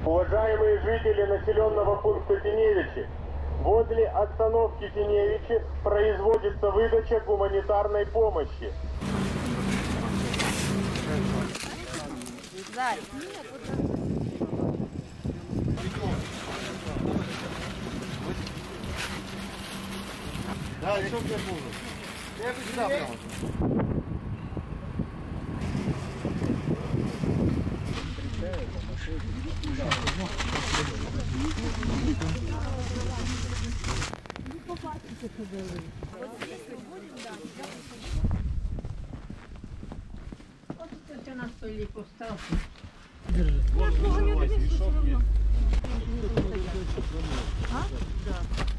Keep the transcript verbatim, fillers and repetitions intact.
Уважаемые жители населенного пункта Синевичи, возле остановки Синевичи производится выдача гуманитарной помощи. Да, еще где буду. Я бы сюда прямо. Вот это на столе поставь. Держи. А? Да.